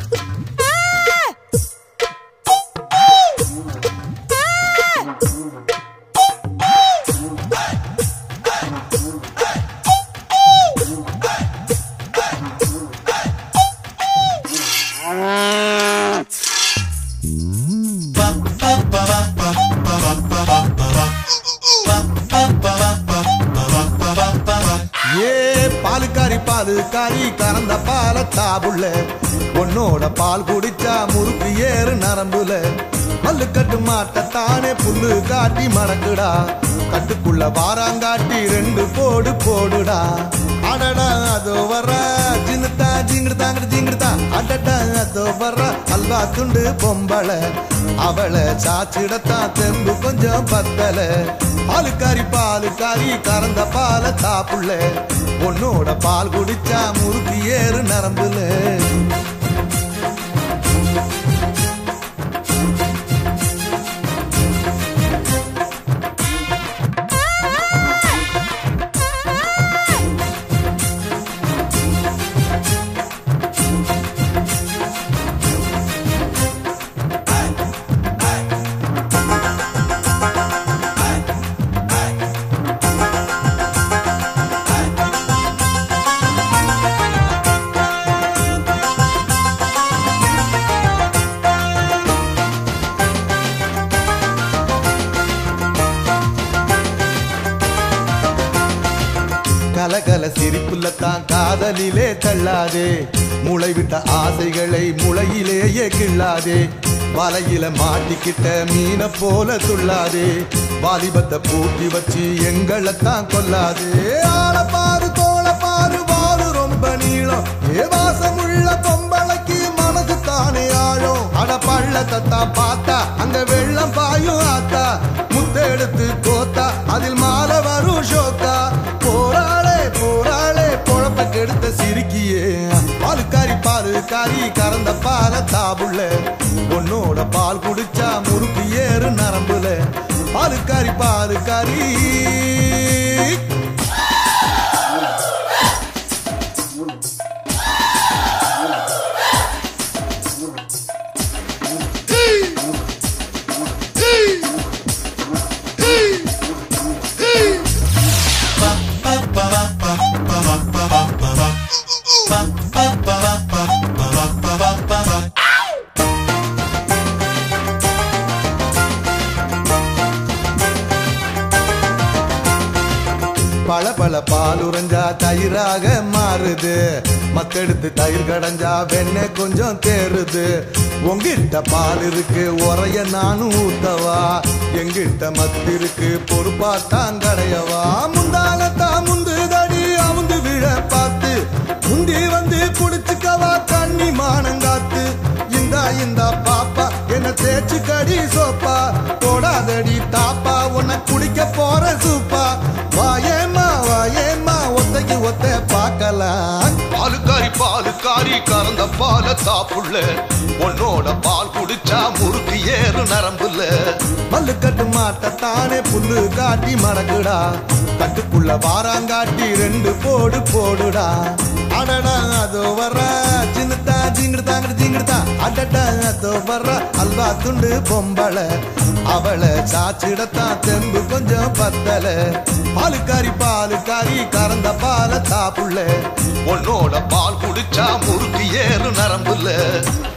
பாலுக்காரி கறந்த பால தாபுள்ள உன்னோட பால் குடிச்சா முறுக்கு ஏறு நரம்புல மல்லு கட்டு மாட்டத்தானே புல்லு காட்டி மடக்குடா கட்டுக்குள்ள வாராங்காட்டி 2 போடு போடுடா அடடா அதோ வர்ற ஜிங்குதா ஜிங்குதாங்க ஜிங்குதா அடடா அதோ வர்ற அல்வா துண்டு பொம்பளை அவளை சாச்சிடத்தான் தெம்பு கொஞ்சம் பத்தல பாலுக்காரி கறந்த பால தாப்புள்ள உன்னோட பால் குடிச்சா முறுக்கு ஏறு நரம்புல கலகல சிரிப்புலத்தான் காதலிலே தள்ளாதே முளை விட்ட ஆசைகளை முளையிலேயே கிள்ளாதே வலையில மாட்டிக்கிட்ட மீன போல துள்ளாதே வாலிபத்தை பூட்டி வச்சு எங்களைத்தான் கொல்லாதே ஆள பாரு தோள பாரு வாரு ரொம்ப நீளம் வாசமுள்ள பொம்பளைக்கு மனது தானே ஆழம் அட பள்ளத்தான் பார்த்தா அங்க வெள்ளம் பாயும் ஆத்தா முத்தெடுத்து கோத்தா அதில் மாலை வரும் ஷோக்கா போராளே பொழப்ப கெடுத்த சிரிக்கியே பாலுக்காரி கறந்த பால தாபுள்ள உன்னோட பால் குடிச்சா முறுக்கு ஏறு நரம்புல பாலுக்காரி பல பால் உறைஞ்சா தயிராக மாறுது மக்கெடுத்து தயிர் கடைஞ்சா வெண்ணெய் கொஞ்சம் தேறுது உங்கிட்ட பால் இருக்கு உரைய நானும் ஊத்தவா எங்கிட்ட மத்து இருக்கு பொறுப்பாத்தான் கடையவா முந்தானத்தான் முந்து தடி அமுந்து விழ பார்த்து முந்தி வந்து குடிச்சுக்கவா கண்ணி மானங்காத்து இந்த பாப்பா என்ன தேய்ச்சு கடி சோப்பா போடாதடி தாப்பா உன்னை குடிக்க போற சூப்பா வாயேமா ஒத்தைக்கு ஒத்த பார்க்கலாம் பாலுக்காரி கறந்த பால தாப்புள்ள உன்னோட பால் குடிச்சா முறுக்கு ஏறு நரம்புல மல்லு கட்டு மாட்டத்தானே புல்லு காட்டி மடக்குடா கட்டுக்குள்ள வாராங்காட்டி 2 போடு போடுடா அடடா அதோ வர்ற சின்னதா ஜிங்குதாங்க அடடா அதோ வர்ற அல்வா துண்டு பொம்பளை அவளை சாச்சிடத்தான் தெம்பு கொஞ்சம் பத்தல பாலுக்காரி கறந்த பால தாப்புள்ள உன்னோட பால் குடிச்சா முறுக்கு ஏறு நரம்புல